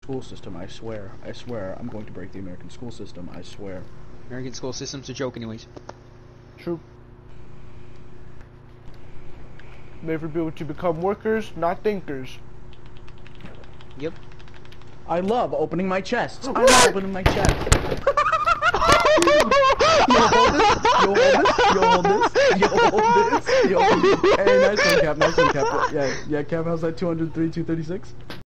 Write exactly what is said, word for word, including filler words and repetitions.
School system, I swear. I swear. I'm going to break the American school system, I swear. American school system's a joke anyways. True. Never be able to become workers, not thinkers. Yep. I love opening my chests. I love opening my chest. You hold this, you hold this, you hold this, you hold this, you hold this. Hey, nice one, Cap, nice one, Cap. Yeah, yeah, Cap, how's that two hundred three, two thirty-six?